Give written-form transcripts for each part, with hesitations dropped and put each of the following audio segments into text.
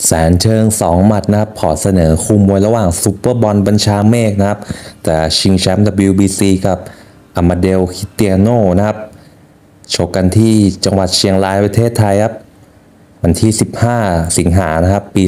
แสนเชิง2 หมัดนะครับขอเสนอคุมมวยระหว่างซุปเปอร์บอลบัญชาเมฆนะครับแต่ชิงแชมป์ WBC กับอามาเดลคริสเตียโนนะครับชกกันที่จังหวัดเชียงรายประเทศไทยครับวันที่15 สิงหานะครับปี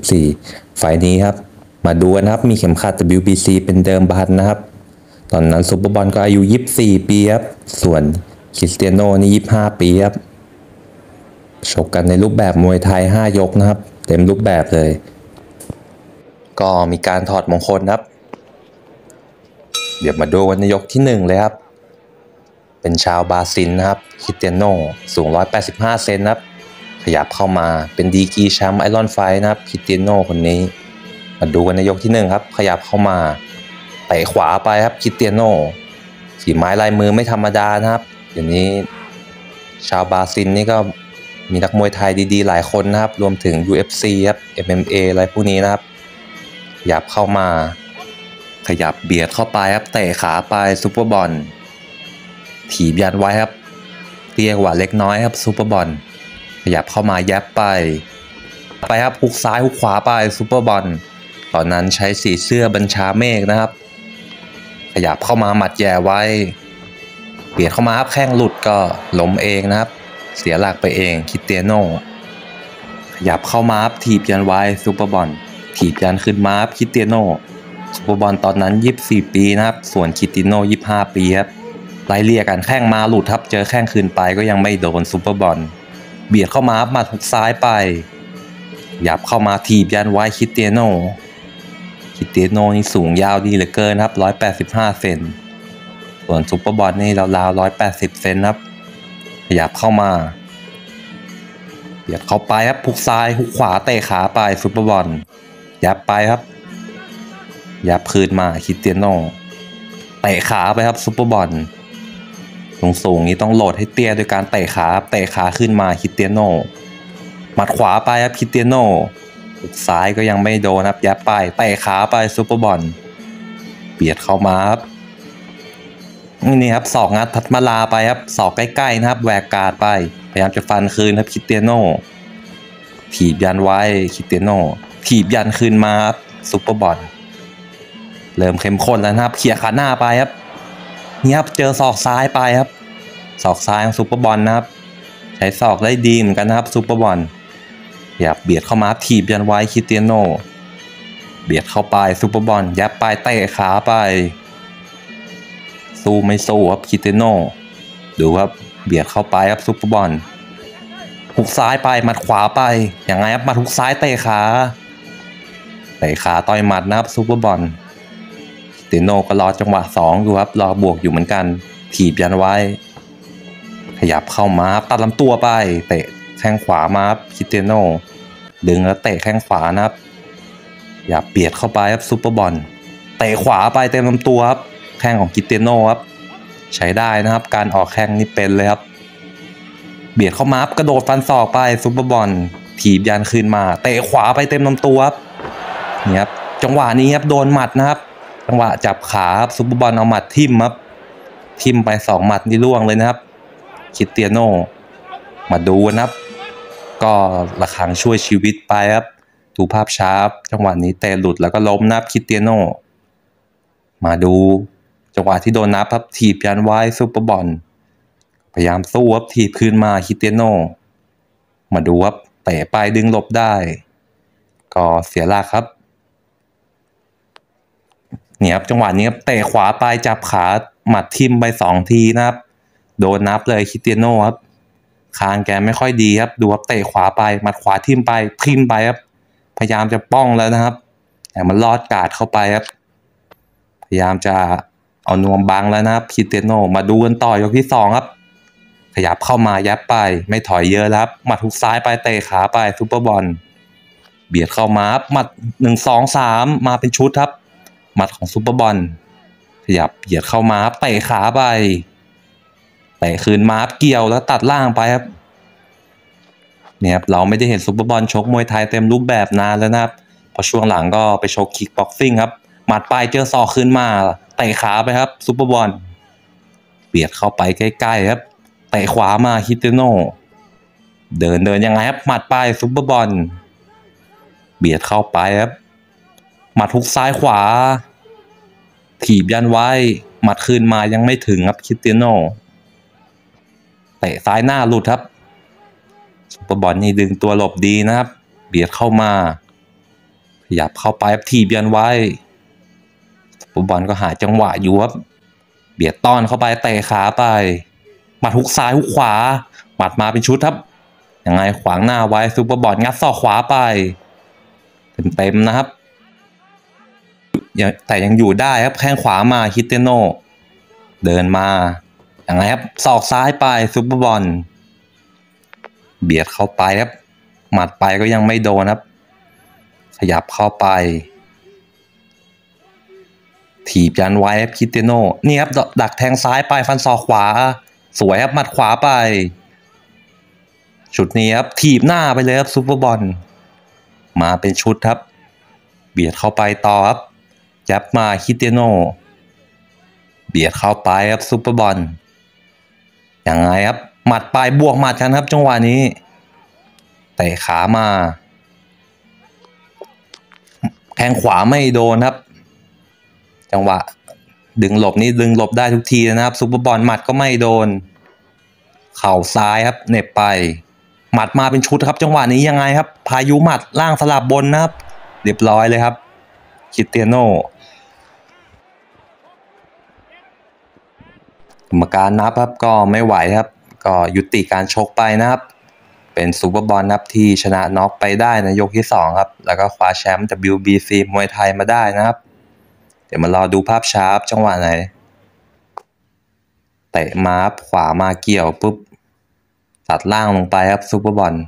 2014 ไฟล์นี้ครับมาดูกันครับมีเข็มขัด WBC เป็นเดิมพันนะครับตอนนั้นซุปเปอร์บอลก็อายุ24 ปีครับส่วนคริสเตียโนนี่25 ปีครับชกกันในรูปแบบมวยไทย5 ยกนะครับเต็มรูปแบบเลยก็มีการถอดมงคลครับเดี๋ยวมาดูกันในยกที่1เลยครับเป็นชาวบราซิลนะครับคริสเตียโนสูง185 เซนครับขยับเข้ามาเป็นดีกรีแชมป์ไอรอนไฟท์นะครับคริสเตียโนคนนี้มาดูกันในยกที่1ครับขยับเข้ามาเตะขวาไปครับคริสเตียโนฝีไม้ลายมือไม่ธรรมดานะครับเดี๋ยวนี้ชาวบราซิลนี่ก็มีนักมวยไทยดีๆหลายคนนะครับรวมถึง UFC ครับ MMA อะไรพวกนี้นะครับขยับเข้ามาขยับเบียดเข้าไปครับเตะขาไปซุปเปอร์บอลถีบยันไว้ครับเตี้ยกว่าเล็กน้อยครับซุปเปอร์บอลขยับเข้ามาแยบไปครับฮุกซ้ายฮุกขวาไปซุปเปอร์บอลตอนนั้นใช้สีเสื้อบัญชาเมฆนะครับขยับเข้ามาหมัดแย่ไว้เบียดเข้ามาครับแข้งหลุดก็ล้มเองนะครับเสียหลักไปเองคริสเตียโนขยับเข้ามาถีบยันไว้ซุปเปอร์บอลถีบยันขึ้นมาคริสเตียโนซุปเปอร์บอลตอนนั้น24 ปีนะครับส่วนคริสเตียโน25 ปีครับไล่เลี่ยกันแข้งมาหลุดครับเจอแข้งคืนไปก็ยังไม่โดนซุปเปอร์บอลเบียดเข้ามาหมัดฮุกซ้ายไปหยับเข้ามาถีบยันไว้คริสเตียโนนี่สูงยาวดีเหลือเกินครับ185 เซนส่วนซุปเปอร์บอลนี่ราวๆ180 เซนครับขยับเข้ามาเบียดเข้าไปครับฮุกซ้ายฮุกขวาเตะขาไปซุปเปอร์บอลยับไปครับยับคืนมาคริสเตียโนเตะขาไปครับซุปเปอร์บอลสูงนี้ต้องโหลดให้เตี้ยโดยการเตะขาขึ้นมาคริสเตียโนหมัดขวาไปครับคริสเตียโนฮุกซ้ายก็ยังไม่โดนครับยับไปเตะขาไปซุปเปอร์บอลเบียดเข้ามาครับนี่ครับศอกงัดพัดมาลาไปครับศอกใกล้ๆนะครับแหวกกาดไปพยายามจะฟันคืนครับคริสเตียโนถีบยันไว้คริสเตียโนถีบยันคืนมาครับซุปเปอร์บอลเริ่มเข้มข้นแล้วนะครับเขี่ยขาหน้าไปครับนี่ครับเจอศอกซ้ายไปครับศอกซ้ายของซุปเปอร์บอลนะครับใช้ศอกได้ดีเหมือนกันนะครับซุปเปอร์บอลยับเบียดเข้ามาถีบยันไว้คริสเตียโนเบียดเข้าไปซุปเปอร์บอลยับไปเตะขาไปสู้ไม่สู้ครับคริสเตียโนดูครับเบียดเข้าไปครับซุปเปอร์บอลฮุกซ้ายไปหมัดขวาไปอย่างไงครับหมัดฮุกซ้ายเตะขาต่อยหมัดนะครับซุปเปอร์บอลคริสเตียโนก็รอจังหวะ2ดูครับรอบวกอยู่เหมือนกันถีบยันไว้ขยับเข้ามาตัดลำตัวไปเตะแข้งขวามาครับคริสเตียโนดึงแล้วเตะแข้งขวานะครับอย่าเบียดเข้าไปครับซุปเปอร์บอลเตะขวาไปเต็มลำตัวครับแข้งของคริสเตียโนครับใช้ได้นะครับการออกแข้งนี่เป็นเลยครับเบียดเข้ามากระโดดฟันศอกไปซุปเปอร์บอลถีบยันคืนมาเตะขวาไปเต็มลำตัวครับนี่ครับจังหวะนี้ครับโดนหมัดนะครับจังหวะจับขาครับซุปเปอร์บอลเอาหมัดทิ่มครับทิ่มไป2 หมัดนี่ล่วงเลยนะครับคริสเตียโนมาดูนะครับก็ระฆังช่วยชีวิตไปครับดูภาพช้าจังหวะนี้เตะหลุดแล้วก็ล้มนะครับคริสเตียโนมาดูจังหวะที่โดนนับครับถีบยันไว้ซุปเปอร์บอลพยายามสู้ครับถีบคืนมาคริสเตียโนมาดูครับเตะไปดึงหลบได้ก็เสียหลักครับเนี่ยครับจังหวะนี้ครับเตะขวาไปจับขาหมัดทิ่มไป2 ทีนะครับโดนนับเลยคริสเตียโนครับคางแกไม่ค่อยดีครับดูครับเตะขวาไปหมัดขวาทิ่มไปครับพยายามจะป้องแล้วนะครับแต่มันลอดกาดเข้าไปครับพยายามจะเอานวมบังแล้วนะครับคริสเตียโนมาดูกันต่อยกที่2ครับขยับเข้ามายับไปไม่ถอยเยอะแล้วหมัดฮุกซ้ายไปเตะขาไปซุปเปอร์บอลเบียดเข้ามาหมัด1 2 3มาเป็นชุดครับหมัดของซุปเปอร์บอลขยับเบียดเข้ามาเตะขาไปเตะคืนมาเกี่ยวแล้วตัดล่างไปครับเนี่ยเราไม่ได้เห็นซุปเปอร์บอลชกมวยไทยเต็มรูปแบบนานแล้วนะครับพอช่วงหลังก็ไปชกคิกบ็อกซิ่งครับหมัดไปเจอศอกคืนมาเตะขาไปครับซุปเปอร์บอลเบียดเข้าไปใกล้ๆครับเตะขวามาคริสเตียโนเดินยังไงครับหมัดไปซุปเปอร์บอลเบียดเข้าไปครับหมัดฮุกซ้ายขวาถีบยันไว้หมัดคืนมายังไม่ถึงครับคริสเตียโนเตะซ้ายหน้าหลุดครับซุปเปอร์บอลนี่ดึงตัวหลบดีนะครับเบียดเข้ามาขยับเข้าไปถีบยันไว้ซุปเปอร์บอลก็หาจังหวะอยู่ครับเบียดต้อนเข้าไปเตะขาไปหมัดฮุกซ้ายฮุกขวาหมัดมาเป็นชุดครับยังไงขวางหน้าไว้ซุปเปอร์บอลงัดศอกขวาไปเต็มๆนะครับแต่ยังอยู่ได้ครับแข้งขวามาคริสเตียโนเดินมาอย่างไรครับศอกซ้ายไปซุปเปอร์บอลเบียดเข้าไปครับหมัดไปก็ยังไม่โดนครับขยับเข้าไปถีบยันไว้ครับคริสเตียโนนี่ครับดักแทงซ้ายไปฟันศอกขวาสวยครับหมัดขวาไปชุดนี้ครับถีบหน้าไปเลยครับซุปเปอร์บอลมาเป็นชุดครับเบียดเข้าไปต่อครับยับมาคริสเตียโนเบียดเข้าไปครับซุปเปอร์บอลอย่างไรครับหมัดปลายบวกหมัดกันครับจังหวะนี้เตะขามาแทงขวาไม่โดนครับจังหวะดึงหลบนี่ดึงหลบได้ทุกทีนะครับซุปเปอร์บอลหมัดก็ไม่โดนเข่าซ้ายครับเหน็บไปหมัดมาเป็นชุดครับจังหวะนี้ยังไงครับพายุหมัดล่างสลับบนนะครับเรียบร้อยเลยครับคริสเตียโนกรรมการนับครับก็ไม่ไหวครับก็ยุติการชกไปนะครับเป็นซูเปอร์บอลนับที่ชนะน็อกไปได้ในยกที่2ครับแล้วก็คว้าแชมป์ WBC มวยไทยมาได้นะครับเดี๋ยวมารอดูภาพช้าจังหวะไหนเตะมาขวามาเกี่ยวปุ๊บตัดล่างลงไปครับซูเปอร์บอล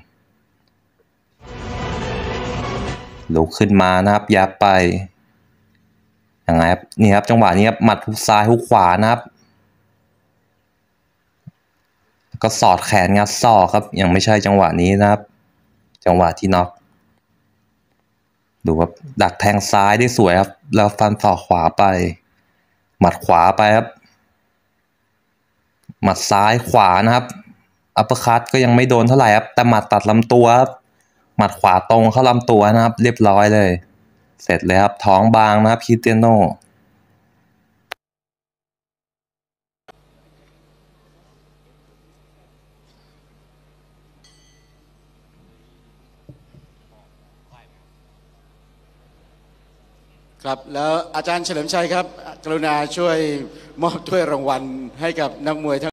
ลุกขึ้นมานะครับยับไปยังไงครับนี่ครับจังหวะนี้ครับหมัดฮุกซ้ายฮุกขวานะครับก็สอดแขนงัดศอกครับยังไม่ใช่จังหวะนี้นะครับจังหวะที่น็อกดูครับดักแทงซ้ายได้สวยครับแล้วฟันศอกขวาไปหมัดขวาไปครับหมัดซ้ายขวานะครับอัปเปอร์คัตก็ยังไม่โดนเท่าไหร่ครับแต่หมัดตัดลำตัวครับหมัดขวาตรงเข้าลำตัวนะครับเรียบร้อยเลยเสร็จเลยครับท้องบางนะครับคริสเตียโนครับแล้วอาจารย์เฉลิมชัยครับกรุณาช่วยมอบถ้วยรางวัลให้กับนักมวยทั้ง